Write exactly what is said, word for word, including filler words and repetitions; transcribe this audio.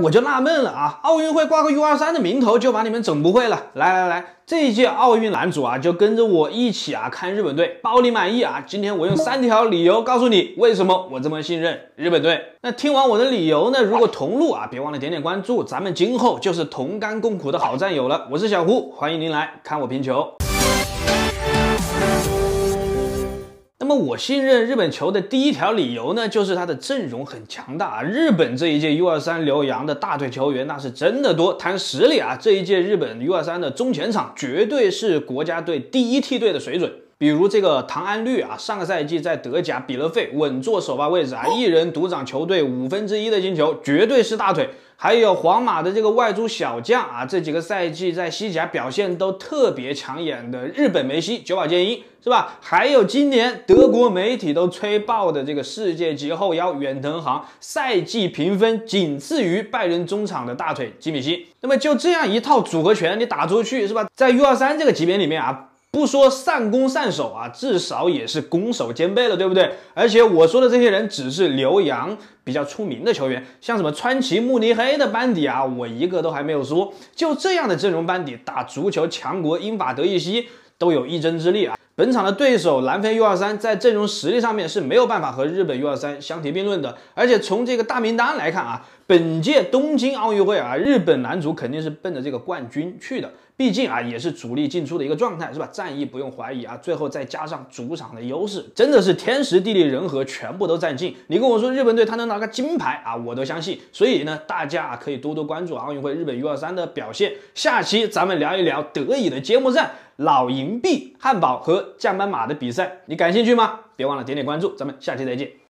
我就纳闷了啊，奥运会挂个 U 二三 的名头就把你们整不会了。来来来，这一届奥运男足啊，就跟着我一起啊看日本队，包你满意啊！今天我用三条理由告诉你为什么我这么信任日本队。那听完我的理由呢，如果同路啊，别忘了点点关注，咱们今后就是同甘共苦的好战友了。我是小胡，欢迎您来看我评球。那么我信任日本球的第一条理由呢，就是它的阵容很强大。日本这一届 U 二三 留洋的大腿球员那是真的多。谈实力啊，这一届日本 U 二三 的中前场绝对是国家队第一梯队的水准。比如这个唐安绿啊，上个赛季在德甲比勒费稳坐首发位置啊，一人独掌球队五分之一的进球，绝对是大腿。还有皇马的这个外租小将啊，这几个赛季在西甲表现都特别抢眼的日本梅西久保建英，是吧？还有今年德国媒体都吹爆的这个世界级后腰远藤航，赛季评分仅次于拜仁中场的大腿基米希。那么就这样一套组合拳，你打出去是吧？在 U 二三 这个级别里面啊，不说善攻善守啊，至少也是攻守兼备了，对不对？而且我说的这些人只是留洋比较出名的球员，像什么川崎、慕尼黑的班底啊，我一个都还没有说。就这样的阵容班底，打足球强国英法德意西都有一争之力啊。本场的对手南非 U 二三 在阵容实力上面是没有办法和日本 U 二三 相提并论的。而且从这个大名单来看啊，本届东京奥运会啊，日本男足肯定是奔着这个冠军去的。毕竟啊，也是主力进出的一个状态，是吧？战役不用怀疑啊，最后再加上主场的优势，真的是天时地利人和全部都占尽。你跟我说日本队他能拿个金牌啊，我都相信。所以呢，大家啊可以多多关注奥运会日本 U 二三 的表现。下期咱们聊一聊德乙的揭幕战，老银币汉堡和降班马的比赛，你感兴趣吗？别忘了点点关注，咱们下期再见。